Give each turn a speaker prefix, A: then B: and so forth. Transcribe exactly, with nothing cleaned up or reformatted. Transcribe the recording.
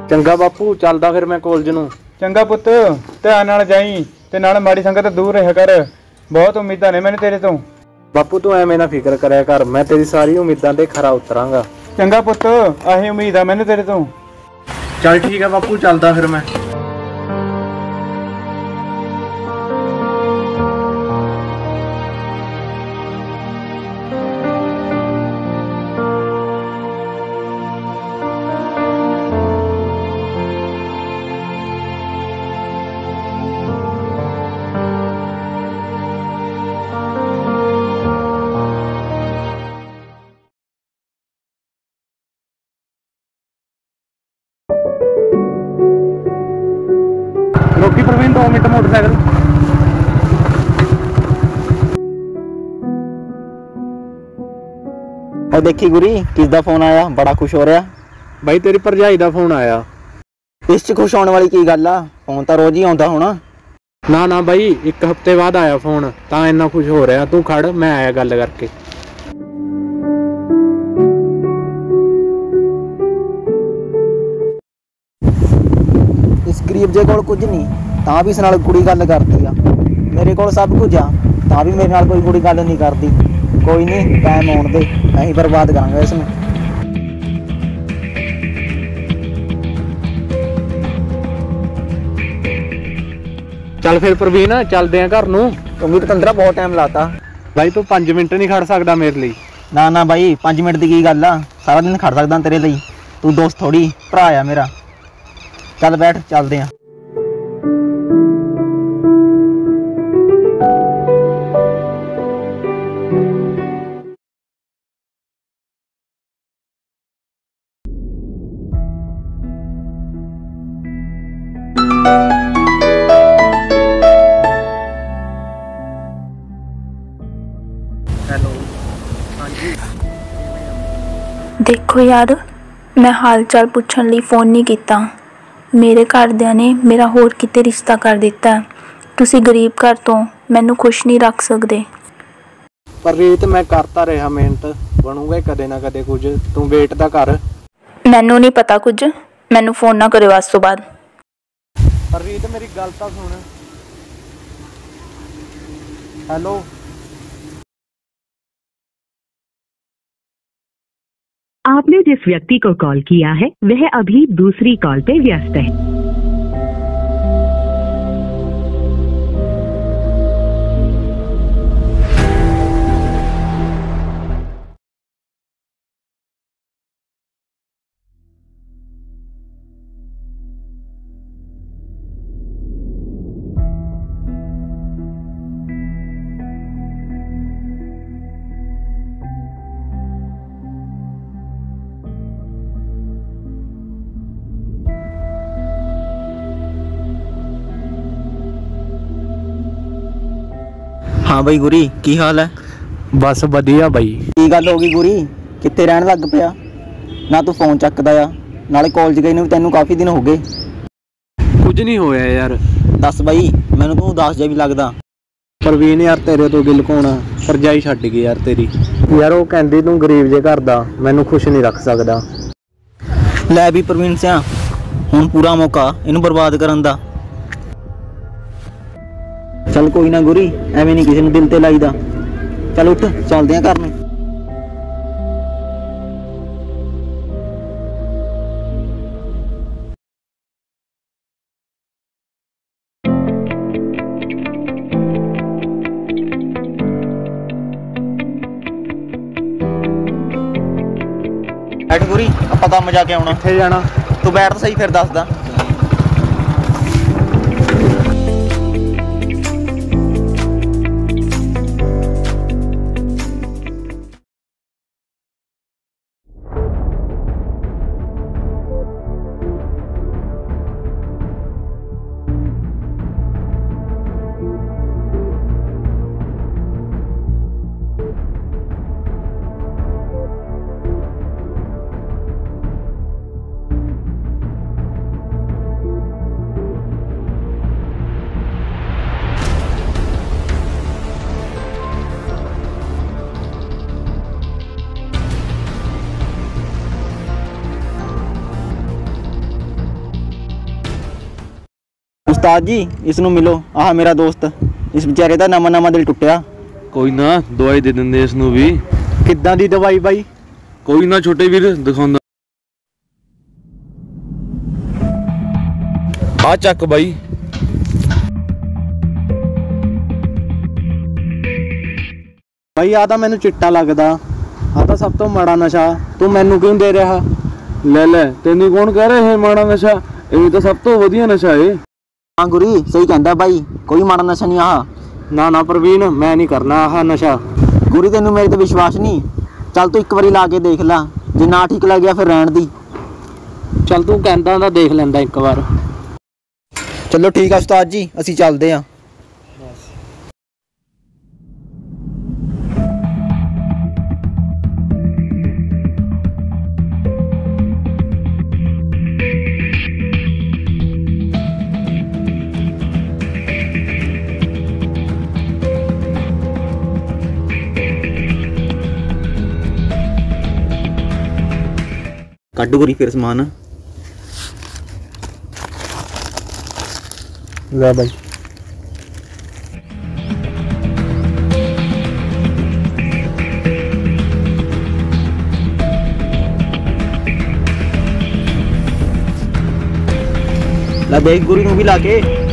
A: ਚੰਗਾ ਬਾਪੂ, ਚੱਲਦਾ ਫਿਰ ਮੈਂ ਕਾਲਜ ਨੂੰ।
B: ਚੰਗਾ ਪੁੱਤ, ਧਿਆਨ ਨਾਲ ਜਾਈ ਤੇ ਨਾਲ ਮਾੜੀ ਸੰਗਤ ਦੂਰ ਰਿਹਾ ਕਰ। ਬਹੁਤ ਉਮੀਦਾਂ ਨੇ ਮੈਨੂੰ ਤੇਰੇ ਤੋਂ।
A: ਬਾਪੂ ਤੂੰ ਐਵੇਂ ਨਾ ਫਿਕਰ ਕਰਿਆ ਕਰ, ਮੈਂ ਤੇਰੀ ਸਾਰੀ ਉਮੀਦਾਂ ਤੇ ਖਰਾ ਉਤਰਾਂਗਾ।
B: ਚੰਗਾ ਪੁੱਤ, ਆਹੀ ਉਮੀਦ ਆ ਮੈਨੂੰ ਤੇਰੇ ਤੋਂ।
A: ਚੱਲ ਠੀਕ ਹੈ ਬਾਪੂ, ਚੱਲਦਾ ਫਿਰ ਮੈਂ।
B: ਰੋਕੀ ਪ੍ਰਵੀਨ, ਦੋ ਮਿੰਟ ਮੋਟਰਸਾਈਕਲ।
C: ਉਹ ਦੇਖੀ ਗੁਰੀ, ਕਿਸ ਦਾ ਫੋਨ ਆਇਆ? ਬੜਾ ਖੁਸ਼ ਹੋ ਰਿਹਾ।
A: ਬਾਈ ਤੇਰੀ ਭਰਜਾਈ ਦਾ ਫੋਨ ਆਇਆ।
C: ਇਸ 'ਚ ਖੁਸ਼ ਹੋਣ ਵਾਲੀ ਕੀ ਗੱਲ ਆ? ਫੋਨ ਤਾਂ ਰੋਜ਼ ਹੀ ਆਉਂਦਾ ਹੋਣਾ।
A: ਨਾ ਨਾ ਬਾਈ, ਇੱਕ ਹਫ਼ਤੇ ਬਾਅਦ ਆਇਆ ਫੋਨ, ਤਾਂ ਇੰਨਾ ਖੁਸ਼ ਹੋ ਰਿਹਾ। ਤੂੰ ਖੜ, ਮੈਂ ਆਇਆ ਗੱਲ ਕਰਕੇ।
C: ਇਸ ਗਰੀਬ ਜੇ ਕੋਲ ਕੁਝ ਨਹੀਂ, ਤਾਂ ਵੀ ਇਸ ਨਾਲ ਕੁੜੀ ਗੱਲ ਕਰਦੀ ਆ। ਮੇਰੇ ਕੋਲ ਸਭ ਕੁਝ ਆ, ਤਾਂ ਵੀ ਮੇਰੇ ਨਾਲ ਕੋਈ ਕੁੜੀ ਗੱਲ ਨਹੀਂ ਕਰਦੀ। ਕੋਈ ਨਹੀਂ, ਟਾਈਮ ਆਉਣ ਦੇ, ਅਸੀਂ ਬਰਬਾਦ ਕਰਾਂਗੇ ਇਸ ਨੂੰ।
A: ਚੱਲ ਫਿਰ ਪ੍ਰਵੀਨ, ਚੱਲਦੇ ਆ ਘਰ ਨੂੰ।
C: ਤੂੰ ਵੀ ਪਤੰਦਰਾ ਬਹੁਤ ਟਾਈਮ ਲਾਤਾ।
A: ਬਾਈ ਤੂੰ ਪੰਜ ਮਿੰਟ ਨਹੀਂ ਖੜ ਸਕਦਾ ਮੇਰੇ ਲਈ?
C: ਨਾ ਨਾ ਬਾਈ, ਪੰਜ ਮਿੰਟ ਦੀ ਕੀ ਗੱਲ ਆ? ਸਾਰਾ ਦਿਨ ਖੜ ਸਕਦਾ ਤੇਰੇ ਲਈ। ਤੂੰ ਦੋਸਤ ਥੋੜੀ, ਭਰਾ ਆ ਮੇਰਾ। ਚੱਲ ਬੈਠ, ਚੱਲਦੇ ਆ।
A: ਹੈਲੋ, ਹਾਂਜੀ।
D: ਦੇਖੋ ਯਾਰ, ਮੈਂ ਹਾਲ ਚਾਲ ਪੁੱਛਣ ਲਈ ਫ਼ੋਨ ਨਹੀਂ ਕੀਤਾ। ਮੇਰੇ ਘਰਦਿਆਂ ਨੇ ਮੇਰਾ ਹੋਰ ਕਿਤੇ ਰਿਸ਼ਤਾ ਕਰ ਦਿੱਤਾ। ਤੁਸੀਂ ਗਰੀਬ ਘਰ ਤੋਂ ਮੈਨੂੰ ਖੁਸ਼ ਨਹੀਂ ਰੱਖ ਸਕਦੇ।
A: ਪਰ ਰੀਤ, ਮੈਂ ਕਰਤਾ ਰਿਹਾ ਮਿਹਨਤ, ਬਣੂਗਾ ਕਦੇ ਨਾ ਕਦੇ ਕੁਝ। ਤੂੰ ਵੇਟ ਤਾਂ ਕਰ।
D: ਮੈਨੂੰ ਨਹੀਂ ਪਤਾ ਕੁਝ, ਮੈਨੂੰ ਫ਼ੋਨ ਨਾ ਕਰਿਓ ਅੱਜ ਤੋਂ ਬਾਅਦ।
A: ਪਰ ਰੀਤ ਮੇਰੀ ਗੱਲ ਤਾਂ ਸੁਣ। ਹੈਲੋ।
E: आपने जिस व्यक्ति को कॉल किया है वह अभी दूसरी कॉल पे व्यस्त है।
C: ਹਾਂ ਬਈ ਗੁਰੀ, ਕੀ ਹਾਲ ਹੈ?
A: ਬਸ ਵਧੀਆ ਬਾਈ।
C: ਕੀ ਗੱਲ ਹੋ ਗਈ ਗੁਰੀ? ਕਿੱਥੇ ਰਹਿਣ ਲੱਗ ਪਿਆ? ਨਾ ਤੂੰ ਫੋਨ ਚੱਕਦਾ ਆ, ਨਾਲੇ ਕਾਲਜ ਗਈ ਨੂੰ ਵੀ ਤੈਨੂੰ ਕਾਫੀ ਦਿਨ ਹੋ ਗਏ।
A: ਕੁਝ ਨਹੀਂ ਹੋਇਆ ਯਾਰ।
C: ਦੱਸ ਬਾਈ, ਮੈਨੂੰ ਤੂੰ ਉਦਾਸ ਜਿਹਾ ਵੀ ਲੱਗਦਾ।
A: ਪ੍ਰਵੀਨ ਯਾਰ, ਤੇਰੇ ਤੋਂ ਗਿਲ ਕੋਣਾ, ਭਰਜਾਈ ਛੱਡ ਗਈ ਯਾਰ ਤੇਰੀ। ਯਾਰ ਉਹ ਕਹਿੰਦੀ ਤੂੰ ਗਰੀਬ ਜੇ ਘਰ ਦਾ, ਮੈਨੂੰ ਖੁਸ਼ ਨਹੀਂ ਰੱਖ ਸਕਦਾ।
C: ਲੈ ਵੀ ਪ੍ਰਵੀਨ ਸਿਆ, ਹੁਣ ਪੂਰਾ ਮੌਕਾ ਇਹਨੂੰ ਬਰਬਾਦ ਕਰਨ ਦਾ। ਚੱਲ ਕੋਈ ਨਾ ਗੁਰੀ, ਐਵੇਂ ਨਹੀਂ ਕਿਸੇ ਨੂੰ ਦਿਲ ਤੇ ਲਾਈਦਾ। ਚੱਲ ਉੱਠ, ਚੱਲਦੇ ਆਂ ਘਰ ਨੂੰ। ਬੈਠ ਗੁਰੀ, ਆਪਾਂ ਕੰਮ ਜਾ ਕੇ ਆਉਣਾ।
A: ਕਿੱਥੇ ਜਾਣਾ?
C: ਤੂੰ ਬੈਠ ਤਾਂ ਸਹੀ, ਫਿਰ ਦੱਸਦਾ। ਉਸਤਾਦ ਜੀ ਇਸ ਨੂੰ ਮਿਲੋ, ਆਹ ਮੇਰਾ ਦੋਸਤ। ਇਸ ਵਿਚਾਰੇ ਦਾ ਨਵਾਂ ਨਵਾਂ ਦਿਲ ਟੁੱਟਿਆ।
F: ਕੋਈ ਨਾ ਦਵਾਈ ਦੇ ਦਿੰਦੇ ਇਸ ਨੂੰ ਵੀ।
A: ਕਿੱਦਾਂ ਦੀ ਦਵਾਈ ਬਾਈ?
F: ਕੋਈ ਨਾ ਛੋਟੇ ਵੀਰ ਦਿਖਾਉਂਦਾ। ਆ ਚੱਕ ਬਾਈ।
A: ਬਾਈ ਆ ਤਾਂ ਮੈਨੂੰ ਚਿੱਟਾ ਲੱਗਦਾ, ਆ ਤਾਂ ਸਭ ਤੋਂ ਮਾੜਾ ਨਸ਼ਾ। ਤੂੰ ਮੈਨੂੰ ਕਿਉਂ ਦੇ ਰਿਹਾ?
F: ਲੈ ਲੈ ਤੈਨੂੰ ਕੌਣ ਕਹਿ ਰਿਹਾ ਇਹ ਮਾੜਾ ਨਸ਼ਾ? ਇਹ ਤਾਂ ਸਭ ਤੋਂ ਵਧੀਆ ਨਸ਼ਾ ਏ।
C: ਹਾਂ ਗੁਰੀ ਸਹੀ ਕਹਿੰਦਾ ਬਾਈ, ਕੋਈ ਮਾੜਾ ਨਸ਼ਾ ਨਹੀਂ ਆਹ।
A: ਨਾ ਨਾ ਪ੍ਰਵੀਨ, ਮੈਂ ਨਹੀਂ ਕਰਨਾ ਆਹ ਨਸ਼ਾ।
C: ਗੁਰੀ ਤੈਨੂੰ ਮੇਰੇ ਤੇ ਵਿਸ਼ਵਾਸ ਨਹੀਂ? ਚੱਲ ਤੂੰ ਇੱਕ ਵਾਰੀ ਲਾ ਕੇ ਦੇਖ ਲੈ, ਜੇ ਨਾ ਠੀਕ ਲੱਗਿਆ ਫਿਰ ਰਹਿਣ ਦੀ।
A: ਚੱਲ ਤੂੰ ਕਹਿੰਦਾ ਤਾਂ ਦੇਖ ਲੈਂਦਾ ਇੱਕ ਵਾਰ।
C: ਚਲੋ ਠੀਕ ਆ ਉਸਤਾਦ ਜੀ, ਅਸੀਂ ਚੱਲਦੇ ਹਾਂ। ਕੱਢ ਗੁਰੀ ਫਿਰ ਸਮਾਨ।
A: ਲੈ ਬਾਈ।
C: ਲੈ ਦੇਖ ਗੁਰੀ ਨੂੰ ਵੀ ਲਾ ਕੇ।